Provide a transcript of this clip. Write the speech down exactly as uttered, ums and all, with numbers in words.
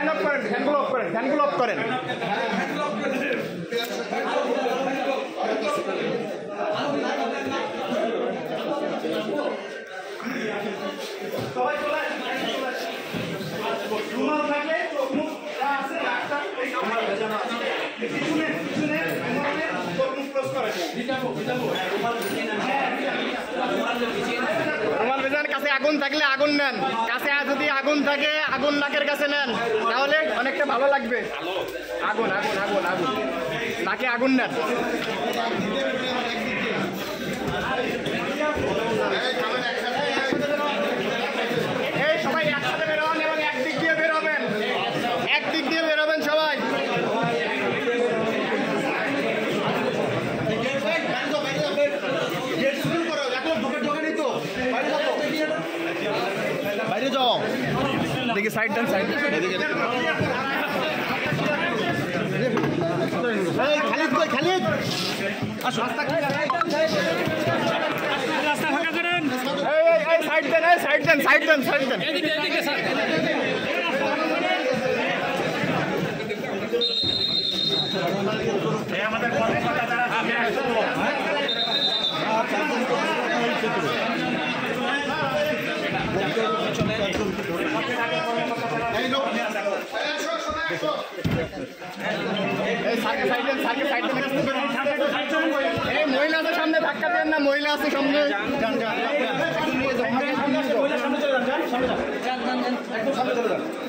ফ্যানগুলো of করেন, ফ্যানগুলো of করেন। রুমাল ভেজান কাছে আগুন থাকলে আগুন নেন, কাছে যদি আগুন থাকে আগুন নাকের কাছে নেন, তাহলে অনেকটা ভালো লাগবে। আগুন আগুন আগুন আগুন নাকে আগুন নেন। এই সবাই একসাথে বেরোবেন এবং একদিক দিয়ে বেরোবেন, একদিক দিয়ে বেরোবেন সবাই। বাইরে যাও, দেখি সাইড দেন, সাইড খালিদ কই খালিদ রাস্তা ফাঁকা করেন। এই এই সাইড দেন, এই সাইড দেন, সাইড দেন, সাইড দেন। এদিকে এদিকে সাইড এই আমাদের কর্মকর্তা যারা সামনে আসছে মহিলা আছে সামনে, ধাক্কা দেন না, মহিলা আছে সামনে। সামনে চলে যান, সামনে চলে যান।